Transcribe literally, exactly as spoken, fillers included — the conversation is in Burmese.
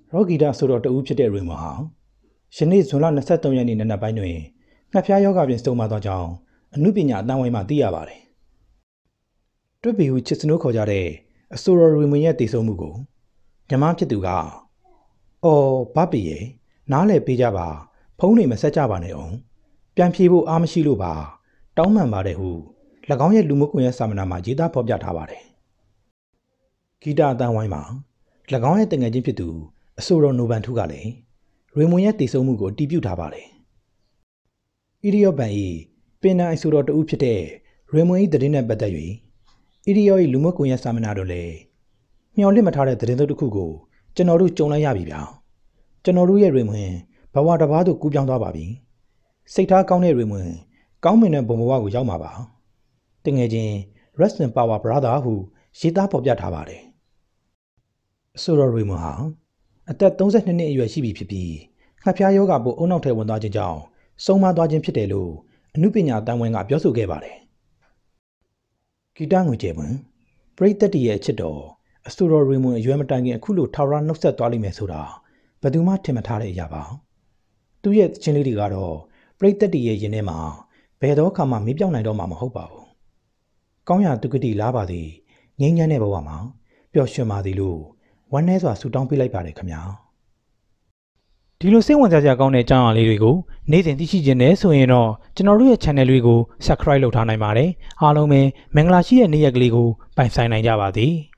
ရောဂီတာဆိုတော့တူဖြစ်တဲ့ရင်မဟာယနေ့ဇွန်လနှစ်ဆသုံးရက်နေ့နံနက်ပိုင်းတွင်ငှက်ဖျားယောဂဖြင့်ဆုံးမသွားကြောင်းအမှုပညာအတန်းဝိုင်းမှသိရပါတယ်။တွတ်ပီဟုချစ်စနိုးခေါ်ကြတဲ့အဆိုတော်ရီမွန်ရဲ့တည်ဆုံမှုကိုညမဖြစ်သူကအော်ဘာပီရဲ့နားလည်ပေးကြပါဖုန်းတွေမဆက်ကြပါနဲ့အောင်ပြန်ပြေဖို့အားမရှိလို့ပါတောင်းပန်ပါတယ်ဟု၎င်းရဲ့လူမှုကွန်ရက်စာမျက်နှာမှာရေးသားဖော်ပြထားပါတယ်။ဂီတာအတန်းဝိုင်းမှာ၎င်းရဲ့တငယ်ချင်းဖြစ်သူအဆိုတော်နိုဘန်ထူးကလည်းရေမွန်ရဲ့တည်ဆုံမှုကိုအတည်ပြုထားပါတယ်။အီဒီယော့ဘန်၏ပင်နန်အဆိုတော်တဦးဖြစ်တဲ့ရေမွန်၏သတင်းနဲ့ပတ်သက်၍အီဒီယော့၏လူမှုကွန်ရက်စာမျက်နှာတို့လည်းမျှော်လင့်မထားတဲ့သတင်းစုတစ်ခုကိုကျွန်တော်တို့ကြုံလိုက်ရပြီဗျာ။ကျွန်တော်တို့ရဲ့ရေမွန်ဘဝတစ်ပါးသို့ကူးပြောင်းသွားပါပြီ။စိတ်ထားကောင်းတဲ့ရေမွန်ကောင်းမွန်တဲ့ဘုံဘဝကိုရောက်မှာပါ။တငယ်ချင်း Rest in Power Brother ဟုရေးသားဖော်ပြထားပါတယ်။အဆိုတော်ရေမွန်ဟာအသက်သုံးဆယ်နှစ်နှစ်အရွယ်ရှိပြီဖြစ်ပြီးငှက်ဖျားယောဂပိုးအုံနောက်ထဲဝင်သွားခြင်းကြောင့်ဆုံးမသွားခြင်းဖြစ်တယ်လို့အမှုပညာတန်းဝင်းကပြောဆိုခဲ့ပါတယ်။ဂီတငွေကျဲပွန်ပရိသတ်တရဲ့အချစ်တော်အဆိုတော်ရေမွန်အရွယ်မတိုင်ခင်အခုလိုထာဝရနှုတ်ဆက်သွားလိမ့်မယ်ဆိုတာဘယ်သူမှထင်မထားတဲ့အရာပါ။သူ့ရဲ့ချင်းလေးတွေကတော့ပရိသတ်တရဲ့ရင်ထဲမှာဘယ်တော့မှမေ့ပြောင်းနိုင်တော့မှာမဟုတ်ပါဘူး။ကောင်းရာတုကတိလားပါသည်ငြိမ်းချမ်းတဲ့ဘဝမှာပျော်ရွှင်ပါသည်လို့ဝမ်းနည်းစွာဆုတောင်းပေးလိုက်ပါတယ်ခင်ဗျာဒီလိုစိတ်ဝင်စားစရာကောင်းတဲ့အကြောင်းအရာလေးတွေကိုနေ့စဉ်သိရှိခြင်းနဲ့ဆိုရင်တော့ကျွန်တော်တို့ရဲ့ channel လေးကို subscribe လုပ်ထားနိုင်ပါတယ်အားလုံးပဲမင်္ဂလာရှိတဲ့နေ့ရက်ကလေးကိုပိုင်ဆိုင်နိုင်ကြပါစေ